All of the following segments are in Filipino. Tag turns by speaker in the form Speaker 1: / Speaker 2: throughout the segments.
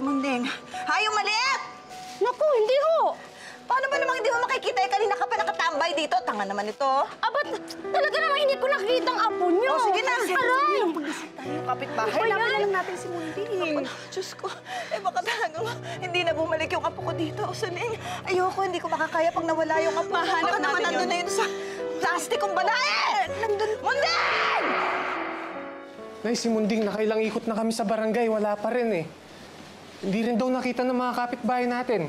Speaker 1: Munding. Hayong maliit!
Speaker 2: Naku, hindi ho!
Speaker 1: Paano ba namang hindi mo makikita? Kanina ka pa nakatambay dito. Tanga naman ito.
Speaker 2: Abat, talaga naman hindi ko nakikita ang apo niyo.
Speaker 1: Oh, sige na.
Speaker 2: Aray!
Speaker 1: Pag-isip tayo, kapitbahay.
Speaker 2: Ano ba
Speaker 1: Laban
Speaker 2: yan?
Speaker 1: lang natin si Munding. Diyos ko, baka talagang hindi na bumalik yung apo ko dito. Suning, ayoko, hindi ko makakaya pag nawala yung apo ko. Baka naman nandun na yun sa plastic kong balae. Nandun. Munding!
Speaker 3: Nay, si Munding, nakailang ikot na kami sa barangay. Wala pa rin eh. Hindi rin daw nakita ng mga kapitbahay natin.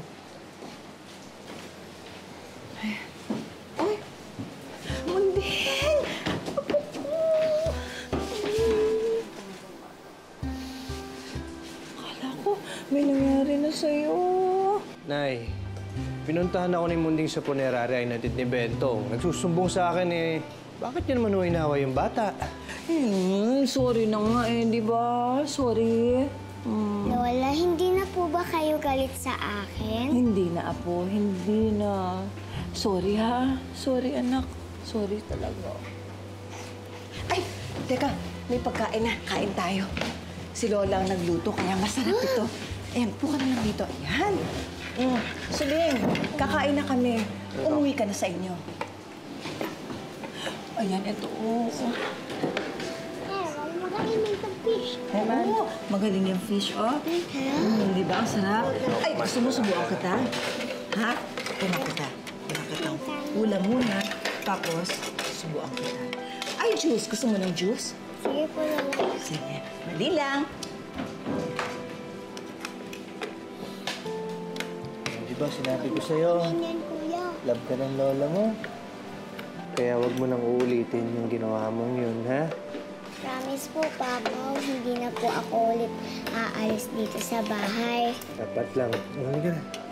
Speaker 1: Uy! Munding! Apo ko! Akala ko, may nangyari na sa'yo.
Speaker 4: Nay, pinuntahan ako ni Munding sa punerarya ay natit ni Bentong. Nagsusumbong sa akin eh, bakit niyo naman inawa yung bata?
Speaker 1: Sorry na nga eh, di ba? Sorry.
Speaker 5: Lola, hindi na po ba kayo galit sa akin?
Speaker 1: Hindi na, Apo. Hindi na. Sorry, ha? Sorry, anak. Sorry talaga. Ay, teka. May pagkain na. Kain tayo. Si Lola ang nagluto, kaya masarap ito. Ayan, puka na lang dito. Ayan. Suling, kakain na kami. Umuwi ka na sa inyo. Ayan, ito.
Speaker 5: Magaling yung fish.
Speaker 1: Oo, magaling yung fish, oh. Di ba? Ang sarap. Ay, gusto mo subukan kita? Ha? Kunan kita. Kunan kita. Ulam muna. Tapos, subukan kita. Ay, juice. Gusto mo ng juice?
Speaker 5: Sige po, Lola.
Speaker 1: Sige. Mali lang.
Speaker 4: Di ba, sinabi ko sa'yo,
Speaker 5: Ganyan, kuya.
Speaker 4: love ka ng lola mo. Kaya wag mo nang uulitin yung ginawa mong yun, ha?
Speaker 5: Promise po, Papa, hindi na po ako ulit aalis dito sa bahay.
Speaker 4: Dapat lang. Umuwi ka na.